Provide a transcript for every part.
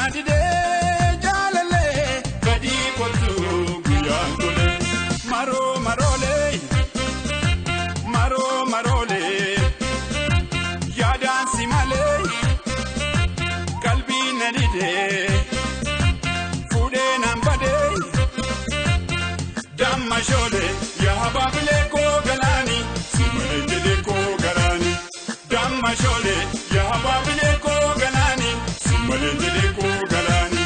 Barnadide jalale badi kotu guyangole maro marole maro marole yadan simale kalbi nadide fude nambade damma shole ya hababile ko galani simale ko garani damma shole ya hababile ko galani simale ko galani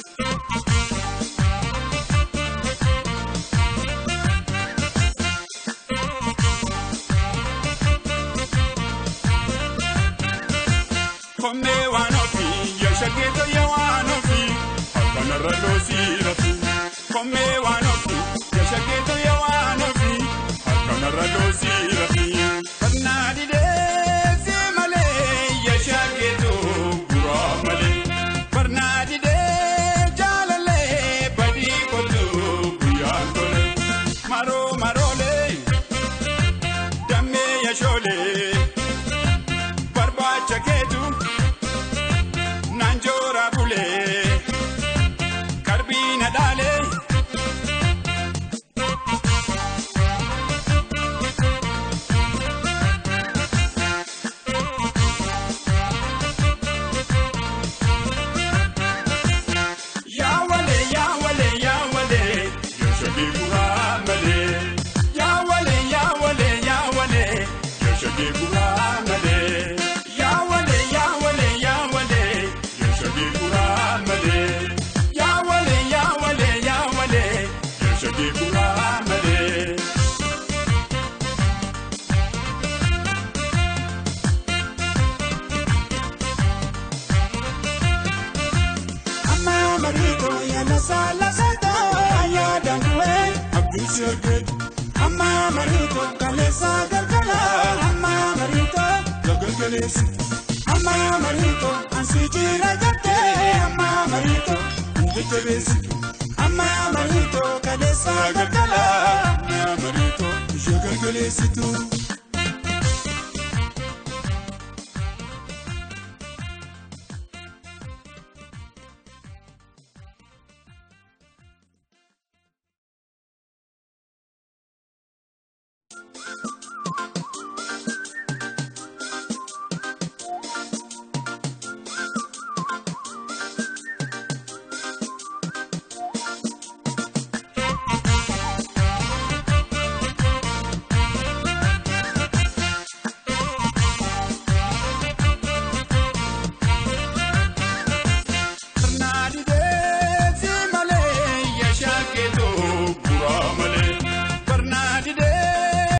Come wanofi yashageto ya wanofi akana ralosi rafi Come wanofi yashageto ya wanofi akana ralosi rafi Barnadide simale yashageto guramale Barnadide jalale badi kotu guyantole maro marole damme yashole barba chaketu nanjora bule karbina dale ya wale yashagi kuramale ya wale yashagi kuramale ya wale yashagi kuramale ya wale yashagi kuramale Amma marito ya la sala sato ya danwe Abdul Shaged Amma marito kale sagal kala Amma marito Gagalgalesi Amma marito ansijira jatte Amma marito Ndetebesi Amma marito kale sagal kala Marito Gagalgalesi tu